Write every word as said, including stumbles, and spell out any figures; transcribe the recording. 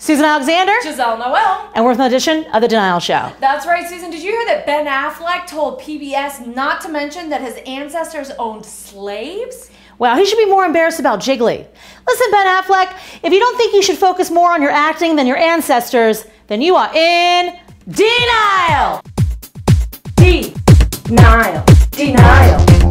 Susan Alexander. Gisele Noel. And we're with an edition of The Denial Show. That's right, Susan. Did you hear that Ben Affleck told P B S not to mention that his ancestors owned slaves? Well, he should be more embarrassed about Jiggly. Listen, Ben Affleck, if you don't think you should focus more on your acting than your ancestors, then you are in denial. Denial. Denial.